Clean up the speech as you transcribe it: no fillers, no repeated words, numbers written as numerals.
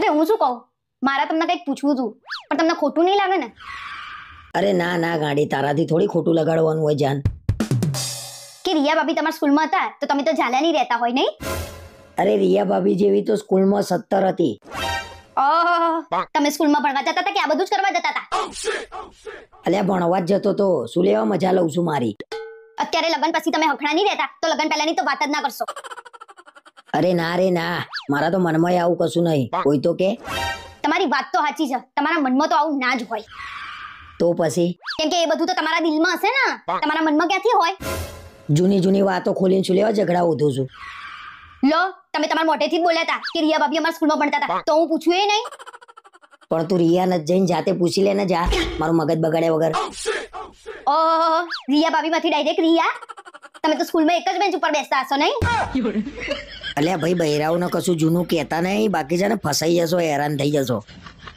એટલે હું શું કહું, મારા તમને કંઈક પૂછવું હતું, પણ તમને ખોટું નહીં લાગે ને? અરે ના ના ગાડી, તારાથી થોડી ખોટું લગાડવાનું હોય જાન. કે રિયા ભાભી તમારા સ્કૂલમાં હતા તો તમે તો ઝાલા નહીં રહેતા હોય, નહીં? અરે રિયા ભાભી જેવી તો સ્કૂલમાં 17 હતી. ઓહ, તમે સ્કૂલમાં ભણવા જતા હતા કે આ બધું જ કરવા જતા હતા? અલ્યા ભણવા જ જતો તો. શું લેવા મજા લઉં છું મારી? અત્યારે લગન પછી તમે હખણા નહીં રહેતા તો લગન પહેલાની તો વાત જ ના કરશો. અરે ના રે ના, મારા તો મનમાં આવું કશું નહીં. કોઈ તો કે તમારી વાત તો સાચી છે, તમારા મનમાં તો આવું ના જ હોય. તો પછી કેમ કે એ બધું તો તમારા દિલમાં હશે ને, તમારા મનમાં ક્યાંથી હોય? જૂની જૂની વાતો ખોલીને શું લેવા ઝઘડા ઉધું છું? લો, તમે તમારા મોઢેથી જ બોલ્યા હતા કે રિયા ભાભી અમારા સ્કૂલમાં ભણતા હતા, તો હું પૂછ્યું એ નહીં? પણ તું રિયા ને જઈને જાતે પૂછી લે ને, જા. મારું મગજ બગાડ્યા વગર. ઓહ, રિયા ભાભી માંથી ડાયરેક્ટ રિયા? તમે તો સ્કૂલમાં એક જ બેન્ચ ઉપર બેસતા હશો, નહીં? અલ્યા ભાઈ, બહેરાઓને કશું જૂનું કહેતા નહીં, બાકી છે ને ફસાઈ જશો, હેરાન થઈ જશો.